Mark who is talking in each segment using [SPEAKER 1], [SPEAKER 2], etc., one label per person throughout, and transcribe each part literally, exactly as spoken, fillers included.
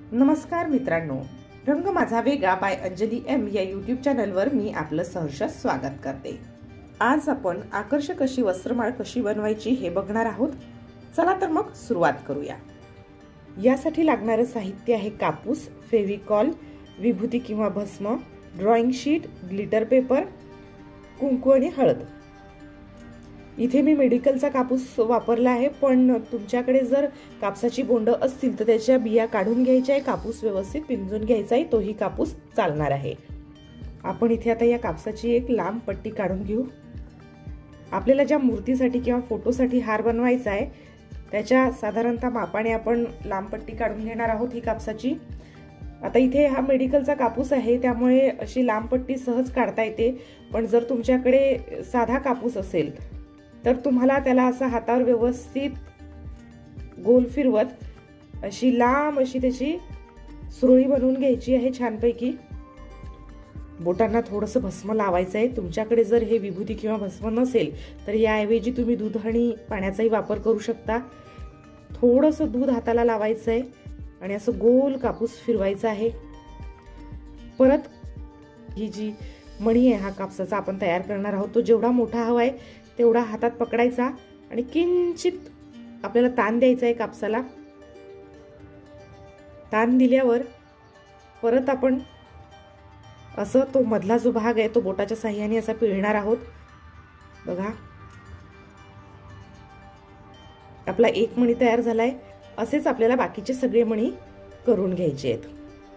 [SPEAKER 1] नमस्कार मित्रांनो, Rang Majha Vegla by Anjali M या यूट्यूब चॅनलवर मी आपलं सहर्ष स्वागत करते। आज आपण आकर्षक अशी वस्त्रमाळ कशी बनवायची हे बघणार आहोत। चला तर मग सुरुवात करूया। यासाठी लागणारे साहित्य आहे कापूस, फेविकॉल, विभूती किंवा भस्म, ड्रॉइंग शीट, ग्लिटर पेपर, कुंकू आणि हळद। इथे मी मेडिकलचा कापूस वापरला आहे, पण तुमच्याकडे जर कापसाची बोंड असतील तर त्याच्या बिया काढून घ्यायच्या आहे, कापूस व्यवस्थित पिंजून घ्यायचा आहे, तोही कापूस चालणार आहे। आपण इथे आता या कापसाची एक लांब पट्टी काढून घेऊ। आपल्याला ज्या मूर्तीसाठी किंवा फोटोसाठी हार बनवायचा आहे त्याच्या साधारणतः मापाने आपण लांब पट्टी काढून घेणार आहोत ही कापसाची। आता इथे हा मेडिकलचा कापूस आहे त्यामुळे अशी लांब पट्टी सहज काढता येते, पण जर तुमच्याकडे साधा कापूस असेल तर तुम्हाला त्याला असं हातावर व्यवस्थित गोल फिरवत अशी लांब अशी त्याची सुरळी बनवून घ्यायची आहे छानपैकी। बोटांना थोडंसं भस्म लावायचं आहे। तुमच्याकडे जर हे विभूती किंवा भस्म नसेल तर याऐवजी तुम्ही दूध आणि पाण्याचाही वापर करू शकता। थोडंसं दूध हाताला लावायचं आहे आणि असं गोल कापूस फिरवायचा आहे। परत ही जी मणी आहे हा कापसाचा आपण तयार करणार आहोत, तो जेवढा मोठा हवा आहे तेवढा हातात पकडायचा आणि किंचित आपल्याला ताण द्यायचा आहे कापसाला। ताण दिल्यावर परत आपण असं तो मधला जो भाग आहे तो बोटाच्या साहाय्याने असा पिळणार आहोत। बघा, आपला एक मणी तयार झालाय। असेच आपल्याला बाकीचे सगळे मणी करून घ्यायचे आहेत।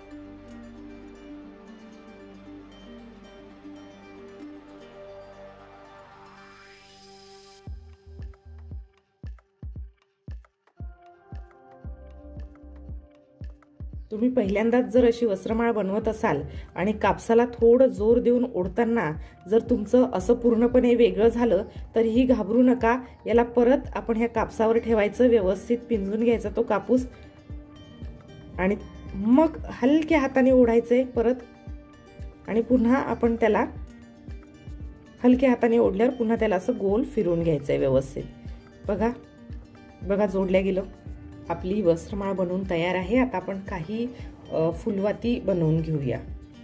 [SPEAKER 1] तुम्ही पहिल्यांदाच जर अशी वस्त्रमाळ बनवत असाल आणि कापसाला थोडं जोर देऊन ओढताना जर तुमचं असं पूर्णपणे वेगळं झालं तर ही घाबरू नका। याला परत आपण ह्या कापसावर ठेवायचं, व्यवस्थित पिंजून घ्यायचा तो कापूस आणि मग हलक्या हाताने ओढायचंय परत आणि पुन्हा आपण त्याला हलक्या हाताने ओढल्यावर पुन्हा त्याला असं गोल फिरवून घ्यायचंय व्यवस्थित। बघा बघा जोडल्या गेलं। आपली वस्त्रमाळ बनवून तयार आहे। आता आपण काही फुलवाती बनवून घेऊया।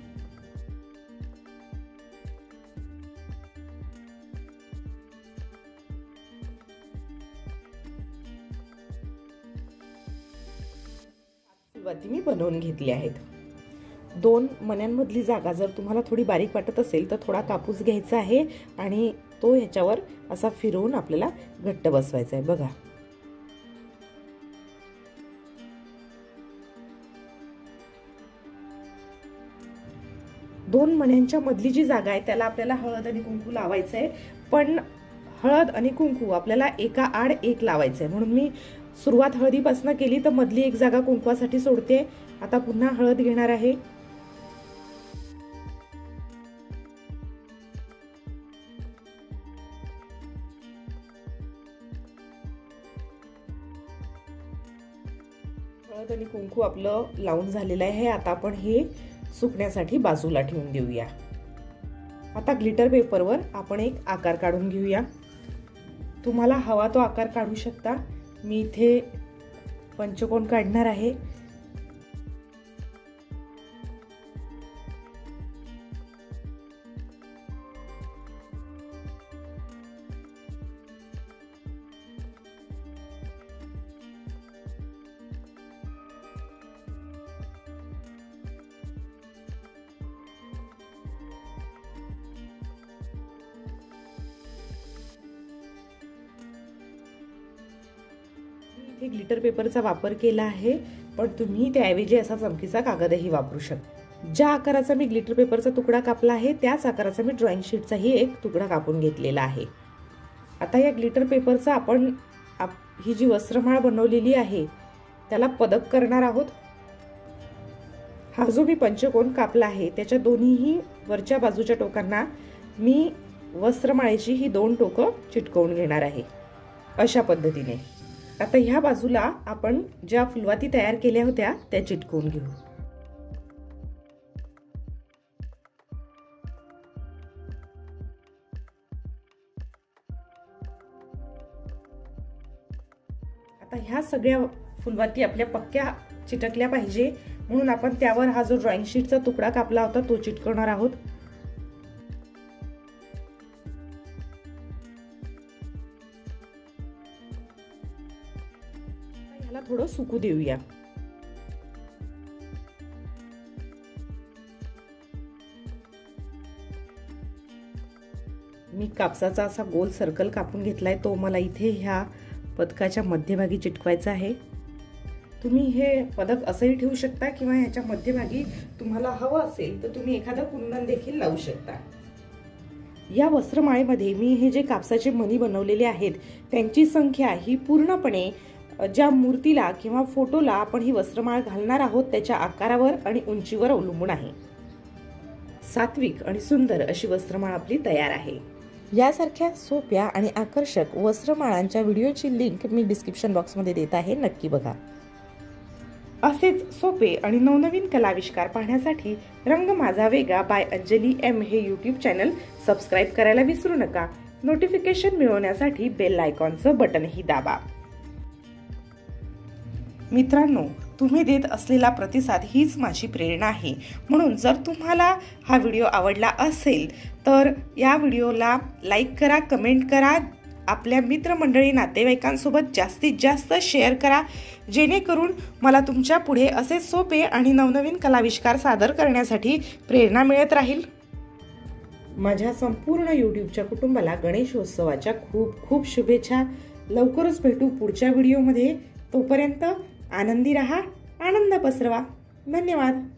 [SPEAKER 1] फुलवाती मी बनवून घेतली आहेत। दोन मण्यांमधली जागा जर तुम्हाला थोडी बारीक वाटत असेल तर थोडा कापूस घ्यायचा आहे आणि तो ह्याच्यावर असा फिरवून आपल्याला घट्ट बसवायचा आहे। बघा, दोन मण्यांच्या मधली जी जागा आहे त्याला आपल्याला हळद आणि कुंकू लावायचं आहे, पण हळद आणि कुंकू आपल्याला एका आड एक लावायचं आहे। म्हणून मी सुरुवात हळदीपासून केली तर मधली एक जागा कुंकवासाठी सोडते। आता पुन्हा हळद घेणार आहे। हळद आणि कुंकू आपलं लावून झालेलं आहे। आता आपण हे सुकण्यासाठी बाजूला ठेवून देऊया। आता ग्लिटर पेपरवर आपण एक आकार काढून घेऊया। तुम्हाला हवा तो आकार काढू शकता। मी इथे पंचकोन काढणार आहे। इथे ग्लिटर पेपरचा वापर केला आहे, पण तुम्ही त्याऐवजी असा चमकीचा कागदही वापरू शकता। ज्या आकाराचा मी ग्लिटर पेपरचा तुकडा कापला आहे त्याच आकाराचा मी ड्रॉइंग शीटचाही एक तुकडा कापून घेतलेला आहे। आता या ग्लिटर पेपरचा आपण ही जी वस्त्रमाळ बनवलेली आहे त्याला पदक करणार आहोत। हा जो मी पंचकोन कापला आहे त्याच्या दोन्हीही वरच्या बाजूच्या टोकांना मी वस्त्रमाळेची ही दोन टोकं चिटकवून घेणार आहे अशा पद्धतीने। आता ह्या बाजूला आपण ज्या फुलवाती तयार केल्या होत्या त्या चिटकवून घेऊ। आता ह्या सगळ्या फुलवाती आपल्या पक्क्या चिटकल्या पाहिजे, म्हणून आपण त्यावर हा जो ड्रॉइंग शीटचा तुकडा कापला होता तो चिटकवणार आहोत। याला थोडं सुकू देऊया। मी कापसाचा असा गोल सर्कल कापून घेतलाय, तो मला इथे ह्या पदकाच्या मध्यभागी चिटकवायचा आहे। तुम्ही हे पदक असंही ठेवू शकता किंवा ह्याच्या मध्यभागी तुम्हाला हवं असेल तर तुम्ही एखादं कुंदन देखील लावू शकता। या वस्त्रमाळेमध्ये मी हे जे कापसाचे मणी बनवलेले आहेत त्यांची संख्या ही पूर्णपणे ज्या मूर्तीला किंवा फोटोला आपण ही वस्त्रमाळ घालणार आहोत त्याच्या आकारावर आणि उंचीवर अवलंबून आहे। सात्विक आणि सुंदर अशी वस्त्रमाळ आपली तयार आहे। यासारख्या सोप्या आणि आकर्षक वस्त्रमाळांच्या व्हिडिओची लिंक मी डिस्क्रिप्शन बॉक्समध्ये देत आहे, नक्की बघा। असेच सोपे आणि नवनवीन कलाविष्कार पाहण्यासाठी रंग माझा वेगळा बाय अंजली एम हे यूट्यूब चॅनल सबस्क्राईब करायला विसरू नका। नोटिफिकेशन मिळवण्यासाठी बेल आयकॉनचं बटनही दाबा। मित्रांनो, तुम्ही देत असलेला प्रतिसाद हीच माझी प्रेरणा आहे, म्हणून जर तुम्हाला हा व्हिडिओ आवडला असेल तर या व्हिडिओला लाईक करा, कमेंट करा, आपल्या मित्रमंडळी नातेवाईकांसोबत जास्तीत जास्त शेअर करा, जेणेकरून मला तुमच्या पुढे असे सोपे आणि नवनवीन कलाविष्कार सादर करण्यासाठी प्रेरणा मिळत राहील। माझ्या संपूर्ण यूट्यूबच्या कुटुंबाला गणेशोत्सवाच्या खूप खूप शुभेच्छा। लवकरच भेटू पुढच्या व्हिडिओमध्ये, तोपर्यंत आनंदी रहा, आनंद पसरवा। धन्यवाद।